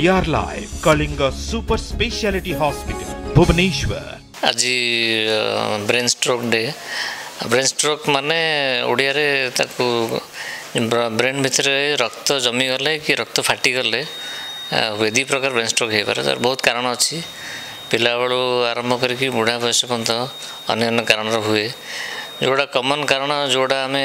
VR Live Kalinga Super Speciality Hospital, Bhubaneswar. आज brain stroke day. Brain stroke माने ओडिया रे ताकू ब्रेन भितर रक्त जमी गले कि रक्त फाटी गले वेदी प्रकार ब्रेन स्ट्रोक हो पारे। तार बहुत कारण अच्छी पिला बेलू आरंभ करके बुढ़ा बयस पर्यंत अन्य अन्य कारण हुए। जोड़ा कॉमन कारण जोड़ा आम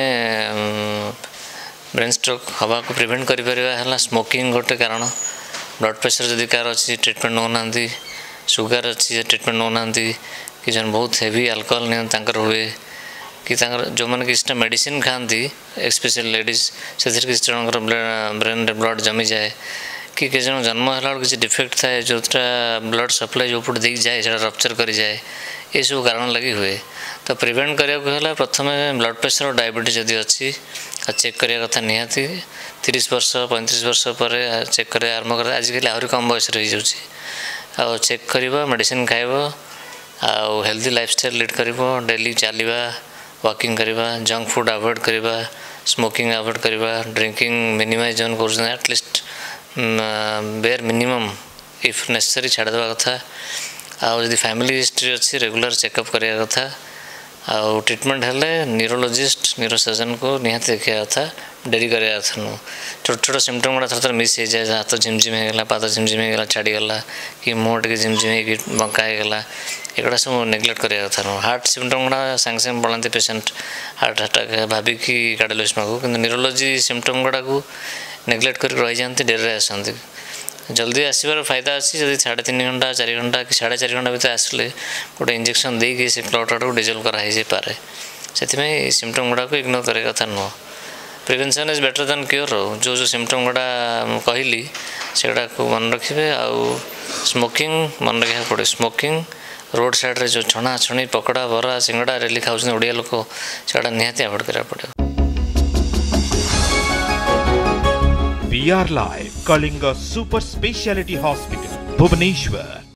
ब्रेन स्ट्रोक हवा को प्रिवेंट कर स्मोकिंग गोटे कारण। ब्लड प्रेशर जदि कार अच्छी ट्रीटमेंट नौना, सुगर अच्छी ट्रीटमेंट नौना कि जन बहुत हेवी अल्कोहल निर हुए कि जो मैंने किसी मेडिसिन खाती स्पेशली लेडीज से किसी जन ब्रेन ब्लड जमी जाए कि जन जन्म है किसी डिफेक्ट थाए जोटा ब्लड सप्लाई जो पट दे जाए से रप्चर कर जाए ये सब कारण लगी हुए। तो प्रिवेंट करने प्रथम ब्लड प्रेशर और डायबिटीज जदि अच्छी चेक करने कथा निहाती 30 वर्ष 35 वर्ष पर चेक कर आरंभ कर आजिकल आहरी कम बयस रही चेक कर मेडिसिन खाइब आउ हेल्दी लाइफस्टाइल लीड कर डेली चलवा वॉकिंग करवा जंक फूड अवॉइड करवा स्मोकिंग अवॉइड करवा ड्रिंकिंग मिनिमाइज जन कर at least bare minimum if necessary छाड़देवा कथा आउ जदि फैमिली हिस्ट्री अच्छी रेगुलर चेकअप करवा कथा आउ ट्रीटमेंट हेल्ले न्यूरोलॉजिस्ट न्यूरोसर्जन को निहाती देखा कथा डेरी करा कथा नु। छोट छोट सिम्पटम गुड़ा थोड़ा मिस हो जाए हाथ झिमझिम होगा पाद झिमझिम होगा छाड़ीगला कि मुँह टे झिमझिम हो बंका होगा एगुड़ा सब नेग्लेक्ट करा कथा नु। हार्ट सिम्पटम गुड़ा सांगे सांगे पड़ाते पेसेंट हार्ट अटैक भाविकी कार्डियोलॉजिस्ट को कि न्यूरोलॉजी सिम्पटम गुड़ा को नेग्लेक्ट कर रही जाती डेरी आसती। जल्दी आसबार फायदा अच्छी जब 3.5 घंटा 4 घंटा कि 4.5 घंटा भर आसले गोटे इंजेक्शन देकी से क्लॉट को डिजल्व कराई पारे से सिम्पटम गुड़ा को इग्नोर करे कथा नुह। Prevention is better than cure. जो जो सिम्पटम गुड़ा कहली से मन रखिए आउ स्मोकिंग मन रखा पड़े। स्मोकिंग रोड साइड रे जो छणा छणी पकड़ा बरा सिंगड़ा रेली खाऊँ ओडिया लोक से निहाती अवॉइड करा पड़े। VR Live Kalinga Super Speciality Hospital, Bhubaneswar.